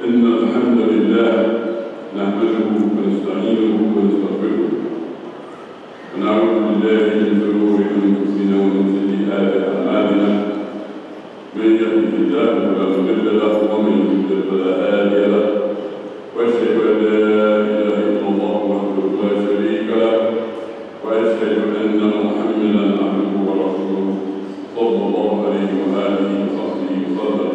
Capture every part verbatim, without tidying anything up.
إن الحمد لله نحمده ونستعينه ونستغفره ونعوذ بالله من شرور أنفسنا ومن سيئات أعمالنا من يهده الله فلا مضل له ومن يضلل فلا هادي له وأشهد أن لا إله إلا الله وحده لا شريك له وأشهد أن محمدا عبده ورسوله صلى الله عليه وآله وصحبه وسلم.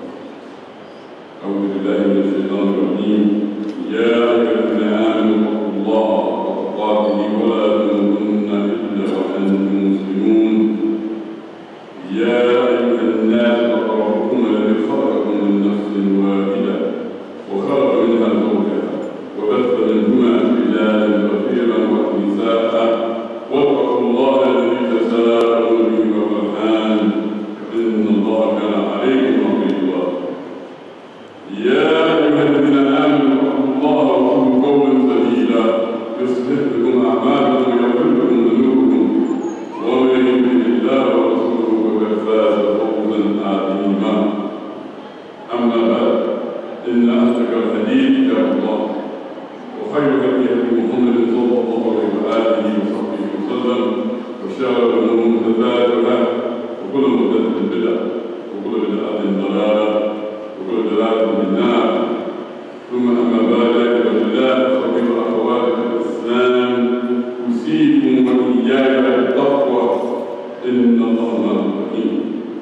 أعوذ بالله من الشيطان الرجيم. يا أيها الذين آمنوا اتقوا الله حق تقاته ولا تموتن إلا وأنتم مسلمون. يا أيها الناس اتقوا ربكم الذي خلقكم من نفس واحدة وخلق منها زوجها وبث منهما رجالا كثيرا ونساء واتقوا الله الذي تساءلون به والأرحام إن الله كان عليكم رقيبا. يا أيها الذين آمنوا اتقوا الله وقولوا قولا سديدا يصلح لكم أعمالكم ويغفر لكم ذنوبكم ومن يطع الله ورسوله فقد فاز فوزا عظيما. أما بعد إن أصدق الحديث كتاب الله وخير الهدي هدي محمد صلى الله عليه وآله وصحبه وسلم وشر الأمور محدثاتها وكل محدثة بدعة وكل بدعة ضلالة وكل ضلالة في النار. ثم أما بعد أيها الأحباب فخير أخوات الإسلام أوصيكم وإياي بالتقوى إن الله مع المتقين.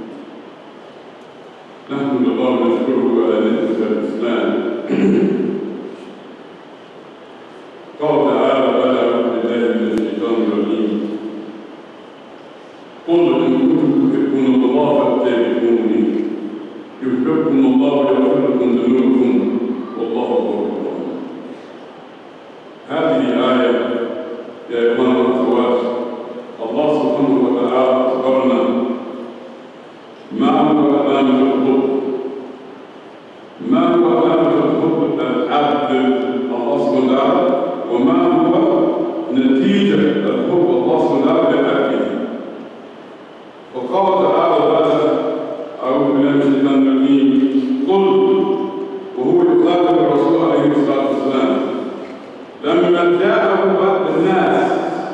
نحمد الله ونشكره على نعمة الإسلام. قال تعالى بعد أعوذ بالله من الشيطان الرجيم قل إن كنتم تحبون الله فاتبعوني يحببكم الله ويغفر لكم ذنوبكم والله غفور رحيم. هذه آية يا إخوان والأخوات الله سبحانه وتعالى أخبرنا ما هو علامة الحب، ما هو علامة الحب العبد الله سبحانه وتعالى، وما هو نتيجة الحب الله سبحانه وتعالى لعبده. وقال تعالى بعد أعوذ بالله من الشيطان الرجيم قل وهو يخاطب الرسول عليه الصلاة والسلام لما جاءه بعض الناس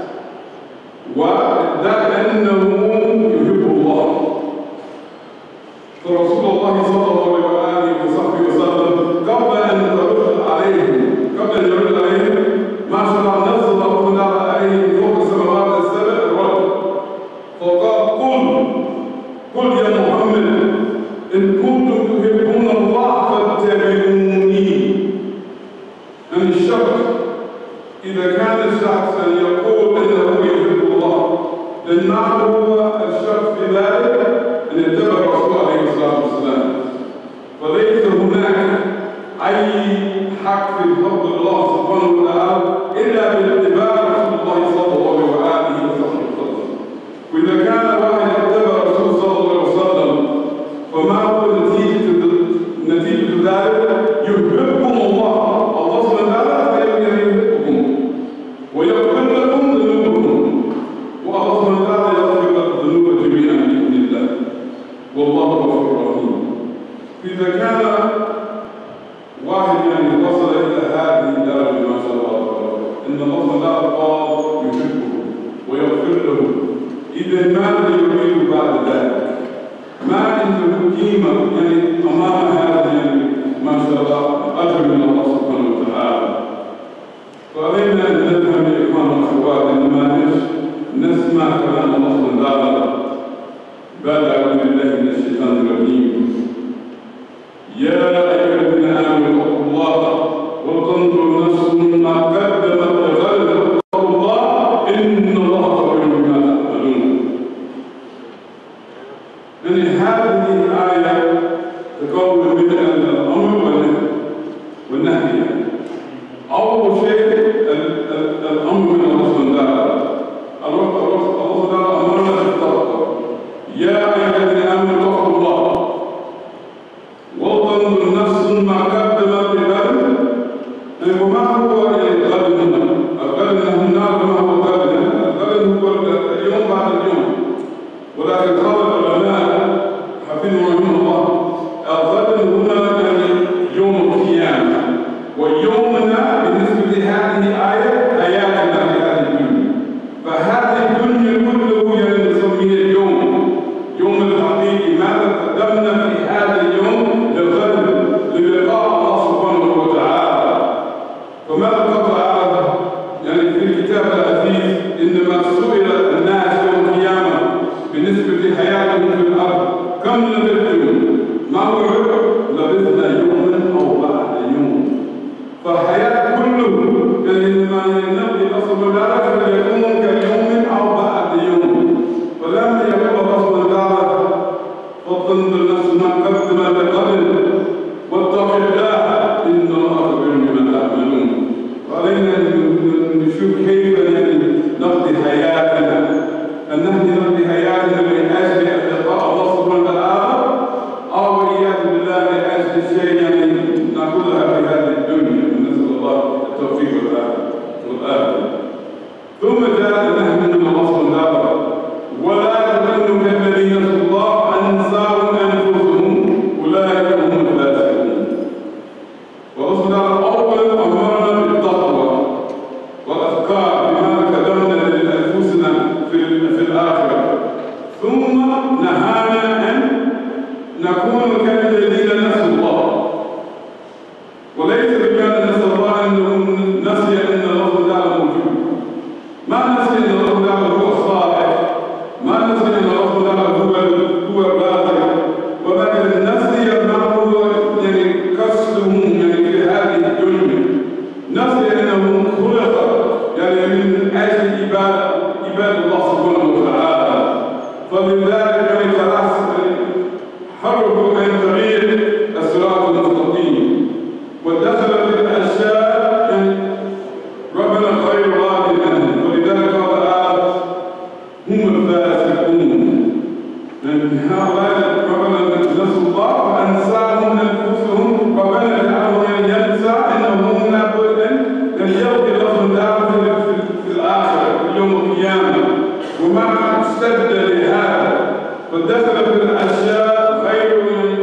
وادعى أنه يحب الله، فرسول الله صلى الله عليه وصحبه وسلم قبل أن يرد عليهم قبل أن يرد عليهم ما شاء الله نزل الله عليه فوق السماوات السبع الرد فقال قل قل يا محمد إن كنتم تحبون الله فاتبعوني. يعني الشخص إذا كان الشخص يقول إنه يحب الله لما هو الشخص في ذلك أن يتبع الرسول عليه الصلاة والسلام، فليس هناك أي حق في حب الله سبحانه وتعالى إلا باتباع رسول الله صلى الله عليه وسلم. وإذا كان واحد يتبع الرسول صلى الله عليه وسلم فما هو نتيجة نتيجة ذلك؟ يحبكم الله، الله سبحانه وتعالى يحبكم ويغفر لكم ذنوبكم، والله سبحانه وتعالى يغفر لكم الذنوب جميعا بإذن الله والله غفور رحيم. إذا كان واحد يعني وصل إلى هذه الدرجة ما شاء الله إن الله سبحانه وتعالى قال يحبه ويغفر له، إذا ماذا يريد بعد ذلك؟ ما عنده قيمة يعني أمام هذا يعني ما شاء الله أجر من الله سبحانه وتعالى. فعلينا أن نفهم يا إخوان والأخوات أن ما نسمع كلام الله سبحانه وتعالى بعد أعوذ بالله من الشيطان الرجيم. يا أيها الذين آمنوا اتقوا الله وتنظر نفس ما قدمت لغد واتقوا الله إن الله خبير بما تعملون. يعني هذه الآية تكون من الأمر والنهي. أول شيء الأمر من الله سبحانه وتعالى، الله سبحانه وتعالى أمرنا بالتقوى. يا أيها الذين آمنوا اتقوا الله وتنظر نفس ما قدمت لغد. وما هو الله إن الله خبير بما تعملون. وعلينا نشوف كيف نقضي حياتنا، أن نحن نقضي حياتنا من أجل لقاء الله سبحانه وتعالى، أو والعياذ بالله لأجل شيء يعني نأخذها في هذه الدنيا. نسأل الله التوفيق والآخرة. ثم جاء نهي من الله سبحانه وتعالى: ولا تكونوا كالذين نسوا الله فأنساهم أنفسهم أولئك هم الفاسقون. والله سبحانه وتعالى أولا أمرنا بالتقوى والأذكار بما كتبنا لأنفسنا في في الآخرة، ثم نهانا أن نكون كالذين نسوا الله. وليس بمعنى نسوا الله أنه نسي أن الله تعالى موجود، ما نسي أن الله تعالى هو الصالح، ما نسي أن الله تعالى هو هو الرازق، ولكن نسي ما هو يعني كسبهم يعني في هذه الدنيا. نسي أنه خلق يعني من أجل عباد عباد الله سبحانه وتعالى. فلذلك يعني خلاص حرفوا من طريق الصراط المستقيم، ودخل في الأشياء يعني ربنا غير راض عنهم. ولذلك قال تعالى: هم الفاسقون. من هؤلاء ربنا نسوا الله فأنساهم أنفسهم، ربنا جعلهم ينسى أنهم لابد أن يلقي لهم دار في الآخرة في يوم القيامة، وما استبدل لهذا. فدخل في الأشياء غير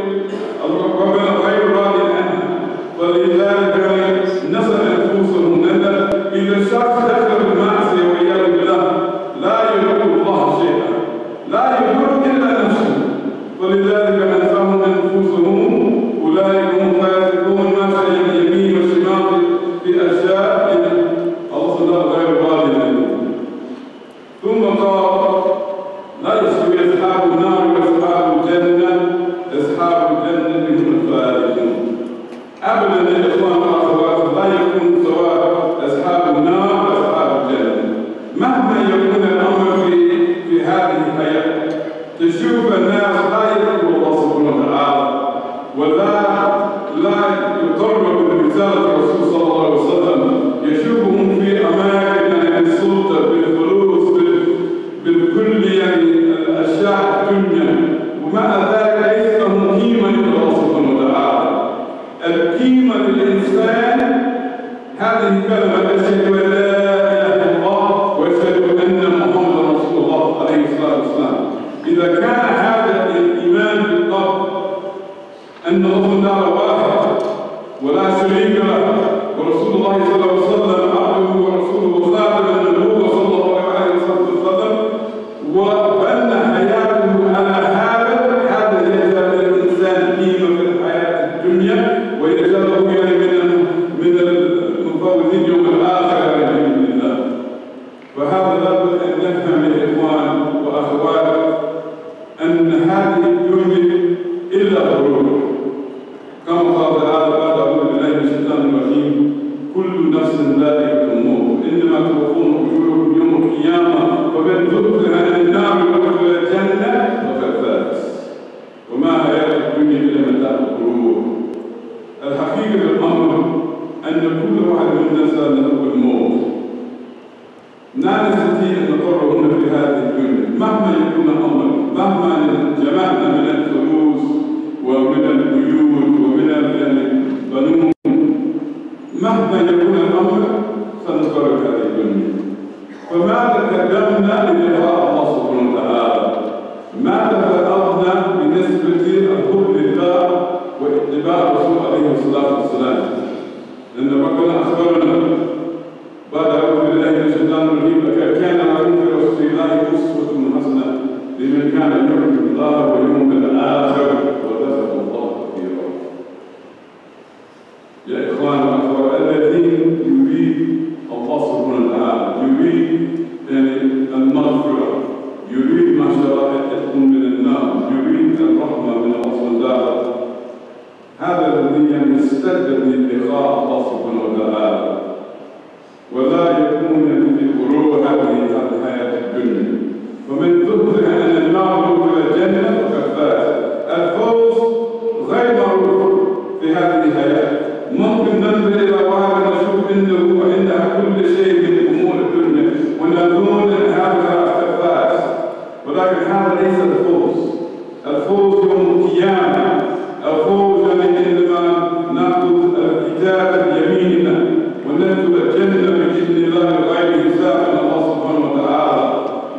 ربنا غير راض عنها. ولذلك نسى أنفسهم، لأن إذا الشخص دخل في المعصية والعياذ بالله لا يضر الله شيئا، لا يضر إلا نفسه. ولذلك أنساهم أنفسهم أولئك هم الفاسقون. ما شيء اليمين والشمال في أشياء الله سبحانه غير راض عنها. ثم قال: لا يستوي أصحاب النار وأصحاب الجنة، أصحاب الجنة هم الفائزون. أبدا يا إخوان وأخوات، لا يكون سواء أصحاب النار وأصحاب الجنة مهما يكون الأمر في في هذه الحياة. تشوف الناس لا يذكروا الله سبحانه وتعالى، ولا لا يقرب برسالة الرسول صلى الله عليه وسلم. يشوفهم في أماكن يعني السلطة بالفلوس بالكل يعني الأشياء الدنيا، ومع ذلك ليس لهم قيمة عند الله سبحانه وتعالى. القيمة للإنسان هذه كلمة: أشهد أن لا إله إلا الله وأشهد أن محمدا رسول الله عليه الصلاة والسلام. إذا كان هذا الإيمان بالقلب أن الله تعالى واحد ولا شريك له، ورسول الله صلى الله عليه وسلم عبده ورسوله خاتم النبوة صلى الله عليه وسلم، وأن حياته على هذا هذا يجعل الإنسان قيمة في الحياة الدنيا، ويجعله من من المفوزين يوم الآخرة بإذن الله. فهذا لابد أن نفهم يا إخوان وأخوات أن هذه الدنيا إلا غرور، كما قال تعالى: بعد أعوذ بالله من الشيطان الرجيم: كل نفس ذائقة الموت إنما توفون أجوركم يوم القيامة فمن زحزح عن النار وأدخل الجنة فقد فاز وما حياة الدنيا إلا متاع الغرور. الحقيقة الأمر أن كل واحد منا سيذوق الموت. لا نستطيع أن نقر هنا في هذه الدنيا مهما يكون الأمر، مهما جمعنا من الفلوس ومن البيوت ومن البنون، مهما يكون الأمر سنفرق هذه الدنيا. فماذا قدمنا للقاء الله سبحانه وتعالى؟ ماذا فرضنا بالنسبة للحب لله واتباع الرسول عليه الصلاة والسلام؟ لأن ربنا أخبرنا بعد أعوذ بالله من الشيطان الرجيم: لقد كان لكم في رسول الله أسوة حسنة لمن كان يرجو الله واليوم الآخر وذكر الله كثيرا. يا إخوان وأخوات، الذين يريد الله سبحانه وتعالى يريد يعني المغفرة، يريد ما شاء الله يتقون من النار، يريد الرحمة من الله سبحانه وتعالى، هذا الذي يعني يستجلب للقاء الله سبحانه وتعالى، ولا يكون في غرور هذه الحياة الدنيا. ومن زحزح عن النار وأدخل الجنة فقد فاز. الفوز غير معروف في هذه الحياة الحياة. ممكن ننظر إلى واحد نشوف إنه عندها كل شيء من أمور الدنيا ونظن أن هذا اختفاء، ولكن هذا ليس الفوز. الفوز يوم القيامة، الفوز عندما نأخذ الكتاب بيميننا وندخل الجنة بإذن الله بغير حساب من الله سبحانه وتعالى،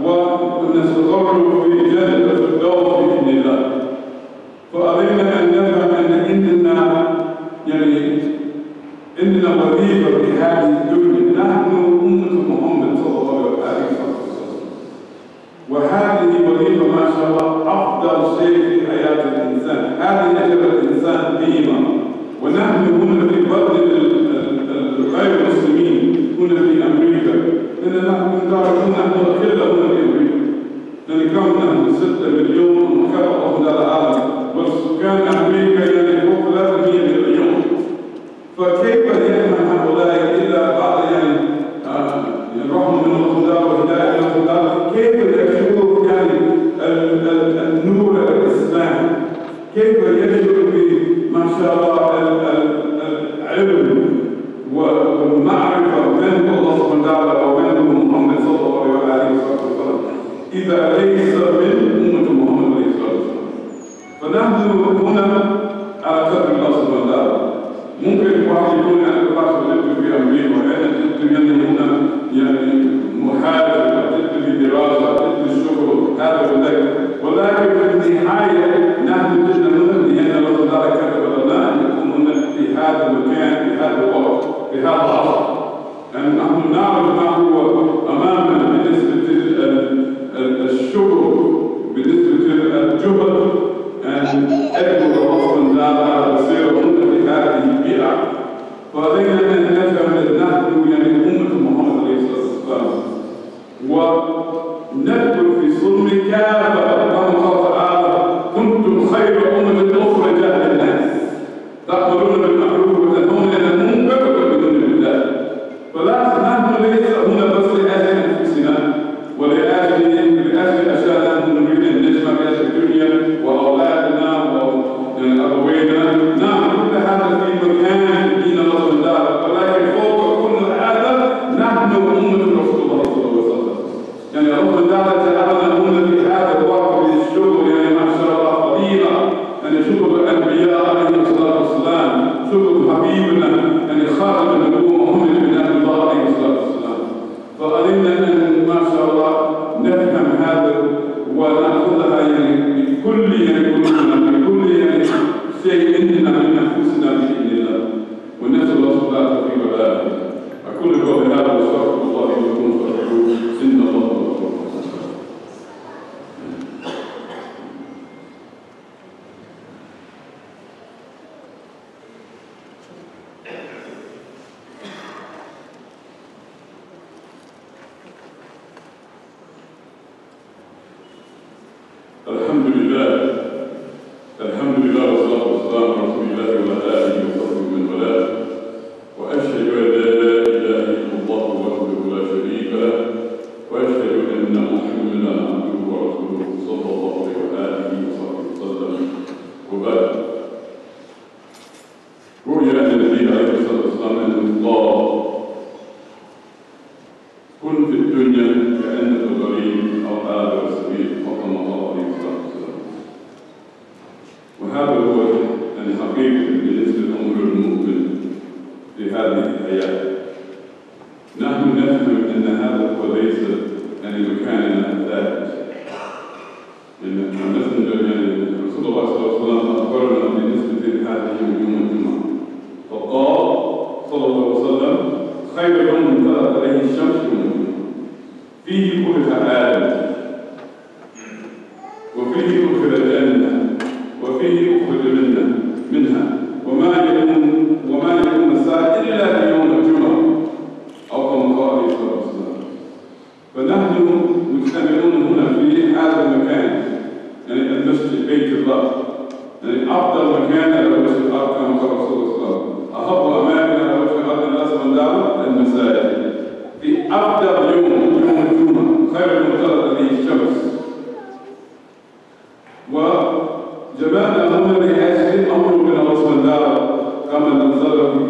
ونستقر في جنة الفردوس بإذن الله. فعلينا أن نفهم أن عندنا يعني عندنا وظيفة في هذه الدنيا. نحن أمة محمد صلى الله عليه وسلم، وهذه وظيفة ما شاء الله أفضل شيء في حياة الإنسان. هذه أجر الإنسان قيمة. ونحن هنا في بلد غير المسلمين هنا في أمريكا، لأننا نحن نعرف نحن القلة هنا في أمريكا، لأن كم نحن ستة مليون ومكافأة في العالم، والسكان أمريكا يعني فوق ثلاثمئة مليون. فكيف يفهم هؤلاء إلا بعد يعني الرحمة من الله وهداية من الله، كيف يشعر يعني النور الإسلامي، كيف يشعر بما شاء الله العلم والمعرفة من الله سبحانه وتعالى ومن محمد صلى الله عليه وسلم إذا ليس من أمة محمد عليه الصلاة والسلام. فنحن هنا على قدر الله سبحانه وتعالى. ممكن واحد يكون أنا بحث جد في أمريكا وأنا جد يعني هنا يعني محارب، جد في دراسة، جد في الشغل هذا وذاك، ولكن في النهاية نحن جدنا هنا لأن الله تعالى كتب لنا أن نكون هنا في هذا المكان في هذا الوقت في هذا العصر. لأن نحن نعرف ما هو أمامنا بالنسبة للشغل، بالنسبة للجهد، أن أدعو الله سبحانه وتعالى بصير هنا في هذه البيئة. فعلينا أن نفهم أن نحن يعني أمة محمد عليه الصلاة والسلام، وندخل في صلب كافة كما قال تعالى: كنتم خير أمة أخرجت للناس تأمرون بالمعروف وتنهون عن المنكر وتؤمنون بالله. فلا نحن ليس هنا بس لأجل أنفسنا ولأجل لأجل أشياء نحن نريد أن نجمع بها الدنيا وأولادنا وأبوينا. نعم، كل هذا في مكان دين الله سبحانه وتعالى، ولكن فوق كل هذا نحن أمة رسول الله صلى الله عليه وسلم. يعني الله تعالى جعلنا هنا في هذا الوقت من الشغل، يعني ما شاء الله فضيلة، يعني شغل الأنبياء عليهم الصلاة والسلام، شغل حبيبنا يعني خاتم النبوة محمد بن عبد الله عليه الصلاة والسلام. فعلينا أن ما شاء الله نفهم هذا ونأخذها يعني بكل يعني قلوبنا، بكل يعني شيء عندنا من أنفسنا بإذن الله، ونسأل الله سبحانه وتعالى وبارك. أقول قولي هذا واستغفر الله لي ولكم فاستغفروه إن الله غفور رحيم. الحمد لله الحمد لله والصلاة والسلام على رسول الله وعلى آله وصحبه ومن والاه، وأشهد أن لا إله إلا الله وحده لا شريك له، وأشهد أن محمدا عبده ورسوله صلى الله عليه وآله وصحبه وسلم. وبعد، روي عن النبي عليه الصلاة والسلام أنه قال: كن في الدنيا كأنك غريب أو عابر سبيل، وكما قال عليه الصلاة والسلام. وهذا هو يعني حقيقة بالنسبة لأمر المؤمن في هذه الحياة. نحن نفهم أن هذا هو ليس يعني مكاننا الثابت. يعني مثلا يعني رسول الله صلى الله عليه وسلم أخبرنا بالنسبة لهذه يوم الجمعة، فقال صلى الله عليه وسلم: خير يوم طلعت عليه الشمس يوم الجمعة، فيه خلق آدم، وفيه أدخل الجنة، وفيه أخرج منها منها وما يكون وما يكون مساء إلا في يوم الجمعة، أو كما قال عليه الصلاة والسلام. فنحن مجتمعون هنا في هذا المكان، يعني المسجد بيت الله، يعني أفضل مكان على وجه الأرض كما قال رسول الله صلى الله عليه وسلم: أحب أماكن على وجه الأرض الناس من دار المساجد. في أفضل يوم يوم الجمعة، خير يوم طلعت عليه الشمس. وجمعنا هنا لأجل أمر من الله سبحانه وتعالى كما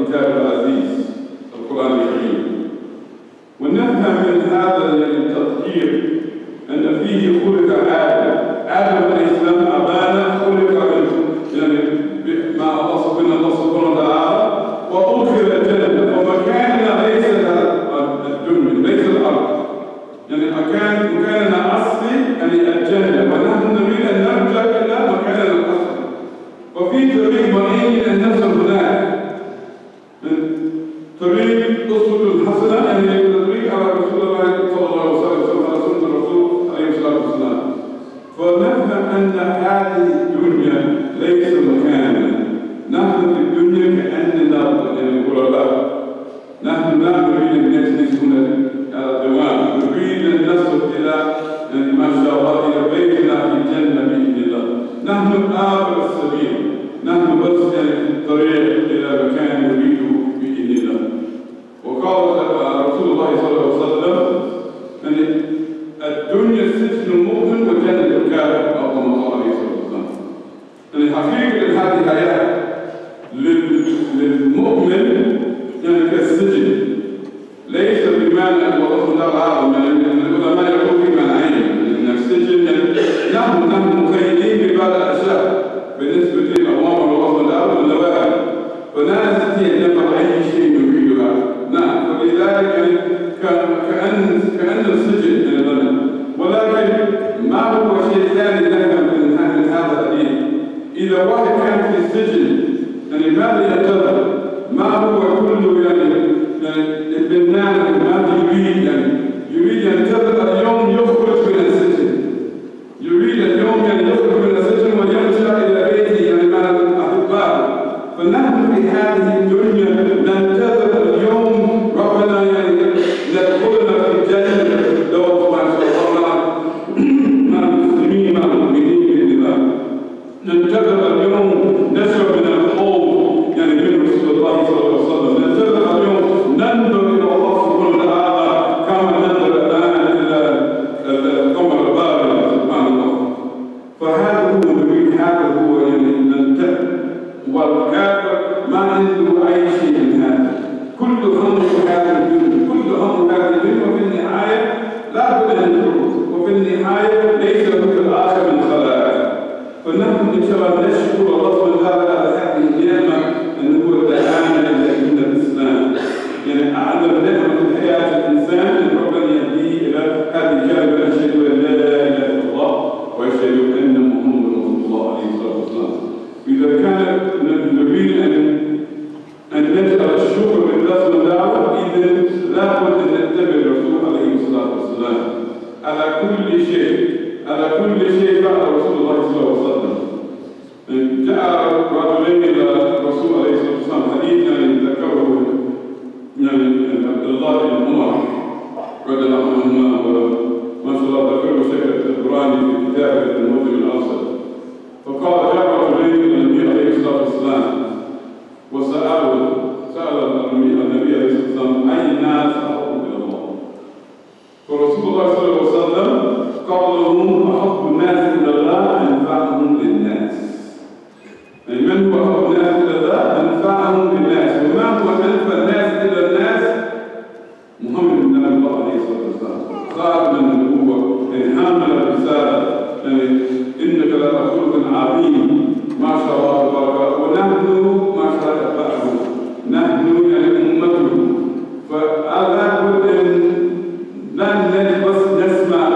الكتاب العزيز القرآن الكريم. ونفهم من هذا التطهير أن فيه خلق آدم، آدم عليه السلام أبانا خلق من يعني ما الله سبحانه وتعالى وأدخل الجنة، ومكاننا ليس الدنيا ليس الأرض، يعني مكان مكاننا أصلي يعني الجنة، ونحن نريد أن نرجع إلى مكاننا الأصلي. وفي طريق معين أن نصل هناك، طريق أسوة الحسنة، يعني طريق على رسول الله صلى الله عليه وسلم على سنة الرسول عليه الصلاة والسلام. فنفهم أن هذه الدنيا ليس مكاننا، نحن في الدنيا كأننا يعني غرباء، نحن لا نريد أن نجلس هنا على الدوام، نريد أن نصل إلى يعني ما شاء الله إلى بيتنا في الجنة بإذن الله. نحن آخر السبيل، نحن بس يعني في الطريق إلى مكان نريده بإذن الله. وقال رسول الله صلى الله عليه وسلم يعني الدنيا سجن المؤمن وجنة الكافر، أو كما قال عليه الصلاة والسلام. يعني حقيقة هذه الحياة للمؤمن يعني كالسجن، ليس بمعنى أن الله تعالى يعني العلماء يقول في معنيين، أن السجن يعني نحن نحن مقيدين ببعض الأشياء بالنسبة للأوامر الله تعالى والنواهي، فلا نستطيع أن نفعل أي شيء نريدها. نعم، فلذلك يعني كأن كأن السجن لنا، ولكن ما هو شيء ثاني نفهم من هذا الحديث؟ إذا واحد كان في السجن يعني ماذا ينتظر؟ ما هو كله يعني يعني البنان ماذا يريد؟ يعني يريد ينتظر اليوم يخرج من السجن، يريد اليوم يعني يخرج من السجن ويرجع إلى بيته يعني مع الأحباء. فنحن في هذه الدنيا ننتظر اليوم ربنا يعني يدخلنا في الجنة الفردوس ما شاء الله مع المسلمين مع المؤمنين بإذن الله. ننتظر اليوم نشرب من الحوض يعني من رسول الله صلى الله عليه وسلم، ننتظر اليوم ننظر إلى الله سبحانه وتعالى كما ننظر الآن إلى القمر البارد سبحان الله. فهذا هو نريد، هذا هو يعني ننتظر. والكافر ما عنده أي شيء من هذا، كل هم هذا الدنيا، كل هم هذا الدنيا، وفي النهاية لا بد أن نخرج، وفي النهاية ليس له الآخر من خلائق. فنحن إن شاء الله نشكر الله سبحانه وتعالى على هذه النعمة أنه هو دعانا إلى دين الإسلام، يعني أعظم نعمة في حياة الإنسان أن ربنا يهديه إلى هذه الكلمة أشهد أن لا إله إلا الله وأشهد أن محمدا رسول الله عليه الصلاة والسلام. إذا كان نريد أن أن نجعل الشكر لله سبحانه وتعالى، إذا لابد أن نتبع الرسول عليه الصلاة والسلام على كل شيء، على كل شيء بعد رسول الله صلى الله عليه وسلم. جاء رجلين إلى الرسول عليه الصلاة والسلام، حديث يعني ذكره يعني عبد الله بن عمر رضي الله عنهما، وما شاء الله ذكره شيخ القرآني في كتابه المعجم الأوسط. فقال جاء رجلين إلى النبي عليه الصلاة والسلام وسأله، سأل النبي عليه الصلاة والسلام أي الناس أحب إلى الله؟ فرسول الله صلى الله عليه وسلم قال لهم أحب الناس إلى الله أنفعهم للناس. يعني من هو أحب الناس إلى الله؟ أنفعهم للناس. وما هو أنفع الناس إلى الناس؟ محمد بن عبد الله عليه الصلاة والسلام، خاتم النبوة، يعني حامل الرسالة، يعني إنك لرسول عظيم ما شاء الله تبارك، ونحن ما شاء الله تبعه، نحن يعني أمته. فلا بد أن لا بس نسمع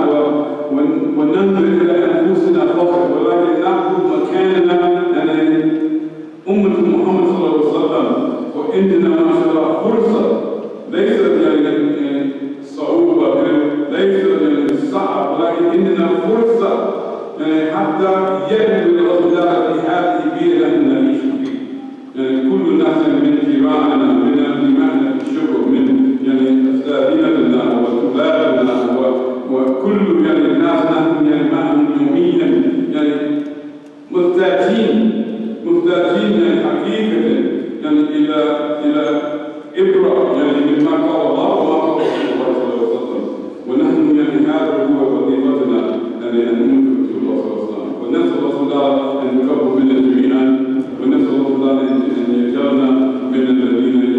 وننظر إلى أنفسنا فقط، ولكن نأخذ مكاننا يعني أمة محمد صلى الله عليه وسلم. وإننا ما شاء الله فرصة، ليست يعني صعوبة، ليس يعني صعب، ولكن إننا فرصة يعني حتى يبدو الأصدار في هذه البيئة التي نعيش فيها. يعني كل الناس من جيراننا، من جماعنا في الشغل، من يعني أساتذتنا وطلابنا وكل يعني الناس نحن يعني معهم يوميا يعني محتاجين محتاجين يعني حقيقة يعني إلى إلى إبرة يعني مما قال الله وما قال رسول الله صلى الله عليه وسلم. ونحن يعني هذا هو وظيفتنا يعني أن ننكر رسول الله صلى الله عليه وسلم. ونسأل الله تعالى أن يكبر منا جميعا، ونسأل الله تعالى أن يجعلنا من الذين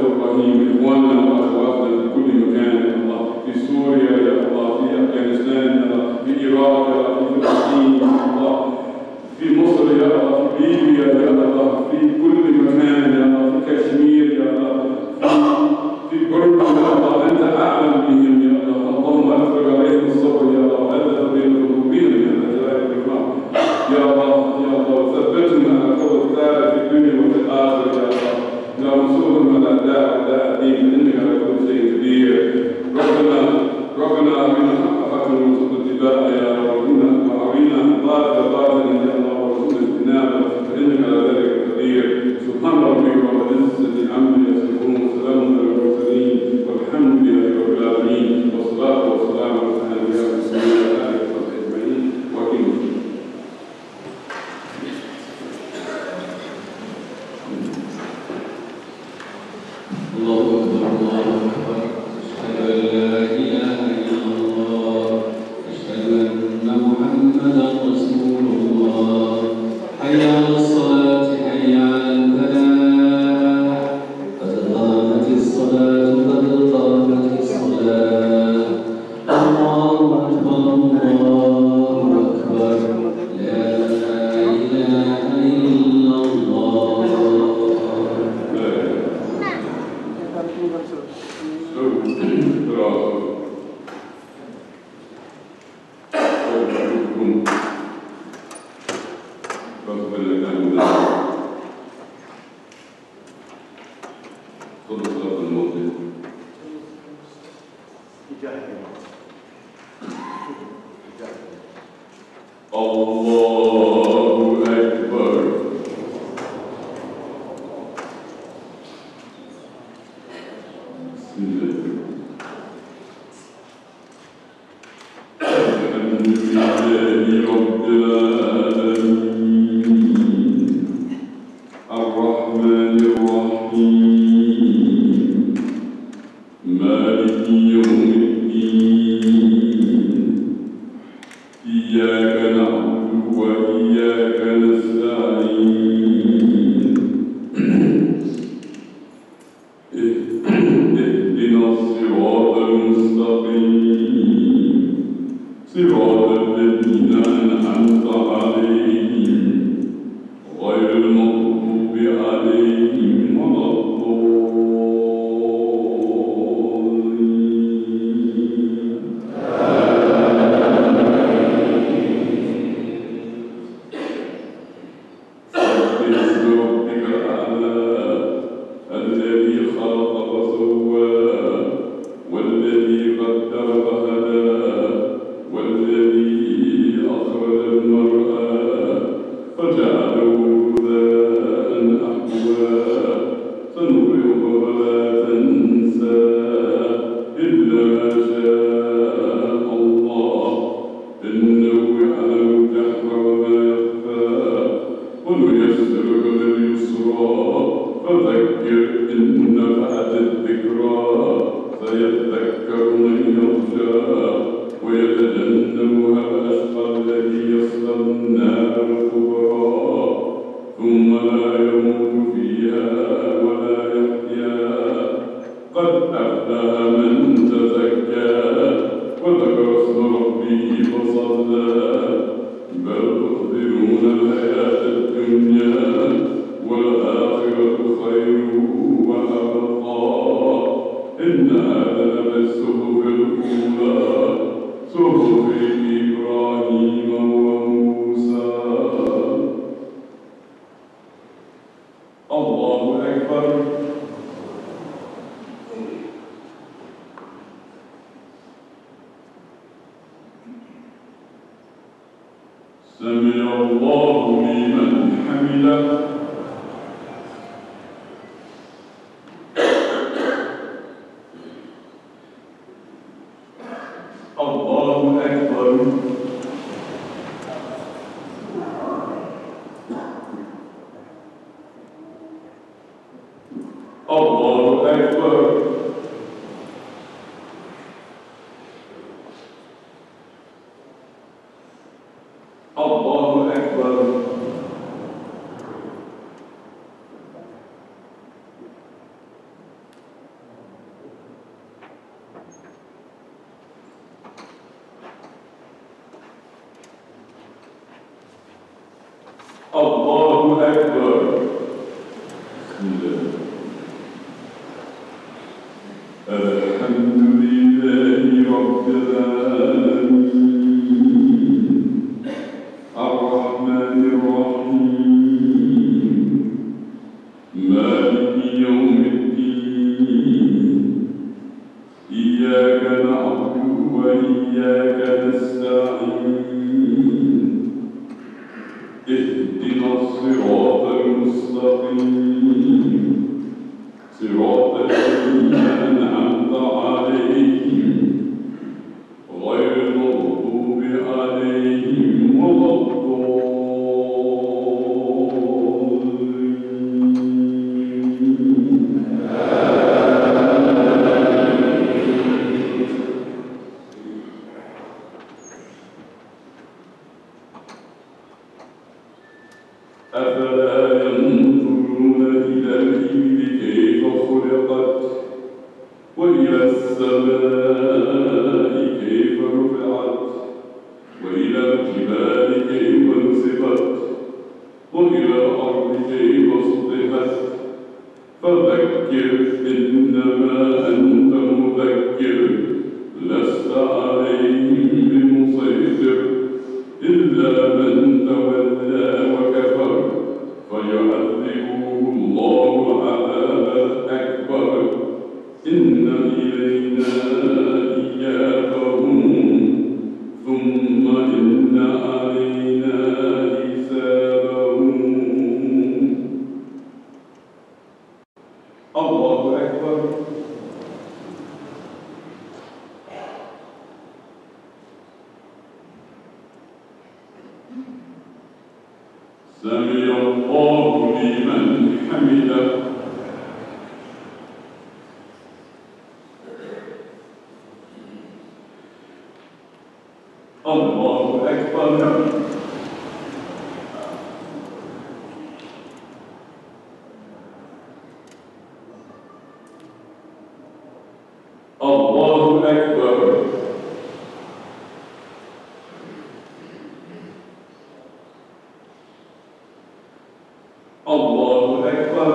إبراهيم، إخواننا وأخواتنا في كل مكان يا الله، في سوريا يا الله، في أفغانستان يا الله، في العراق يا الله، في فلسطين يا الله، في مصر يا الله، في ليبيا يا الله، في كل مكان يا الله، في كشمير يا الله، في برما يا الله، أنت أعلم بهم يا الله. اللهم أفرغ عليهم الصبر يا الله، وألف بين قلوبهم يا ذا الجلال والإكرام يا الله يا الله، وثبتهم على قول الثالث في الدنيا وفي الآخرة يا الله. لا انصرهم على أعداء أعداء الدين، فإنك على كل شيء قدير. ربنا ربنا أرنا حقك وارزقنا اتباعه يا ربنا، وأرنا باطلا باطلا يا الله وارزقنا اجتنابه، فإنك على ذلك قدير. سبحان ربك رب العزة عما يصفون، وسلام على المرسلين، والحمد لله رب العالمين، والصلاة والسلام على الأنبياء والمرسلين وعلى آله وصحبه أجمعين. وأقيموا الله أكبر الله أكبر. أشهد أن لا إله إلا الله، أشهد أن محمدا رسول الله. حي على الصلاة، حي على الفلاح، قد قامت الصلاة، قد قامت الصلاة. الله أكبر الله أكبر، لا إله إلا الله. الله أكبر. بسم الله. الحمد لله رب العالمين، الرحمن الرحيم، مالك يوم الدين، إياك نعبد وإياك نستعين، اهدنا الصراط المستقيم، صراط الذين أنعمت عليهم غير المغضوب عليهم ولا الضالين. سبح اسم ربك الأعلى الذي خلق فسوى، والذي قدر فهدى، والذي أخرج المرعى فجعله غثاء أحوى. سنقرئك فلا تنسى إلا ما شاء الله، إنه يعلم الجهر وما يخفى. ونيسرك لليسرى، فذكر إن نفعت الذكرى، سيذكر من يخشى ويتجنبها الأشقى الذي يصلى النار الكبرى، ثم لا يموت فيها ولا يحيا. قد أفلح من تزكى وذكر اسم ربه فصلى، بل تؤثرون الحياة الدنيا والآخرة خير وأبقى. إن هذا لفي الصحف الأولى، صحف إبراهيم وموسى. الله أكبر. سمع الله لمن حمده. الله أكبر. الله أكبر. الله أكبر. أكبر. بسم الله. الحمد لله رب العالمين الرحمن الرحيم مالك يوم الدين إياك نعبد وإياك نستعين اهدنا الصراط المستقيم صراط الذين أنعمت عليهم غير المغضوب عليهم ولا أفلا ينظرون إلى الإبل كيف خلقت وإلى السماء كيف رفعت وإلى الجبال كيف نصبت وإلى الأرض كيف سطحت فذكر إنما أنت مذكر لست عليهم بمسيطر إلا من تولى وكفر فيعذبه الله العذاب الأكبر إن إلينا إيابهم ثم إن علينا حسابهم. الله أكبر. سمع الله لمن حمده. الله أكبر. الله أكبر. الله أكبر.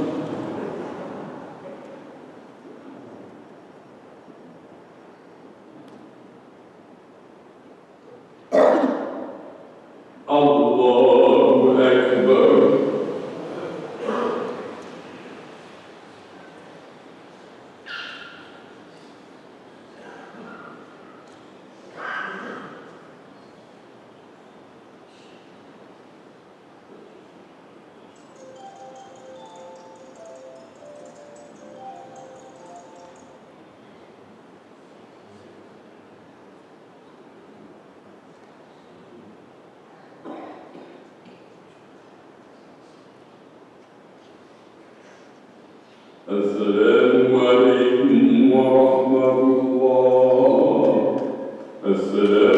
الله أكبر. السلام عليكم ورحمة الله. السلام